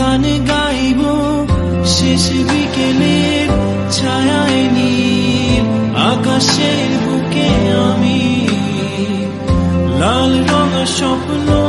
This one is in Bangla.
গান গাইব শেষ বিকেলের ছায়ায় নীল আকাশের বুকে আমি লাল রঙ স্বপ্ন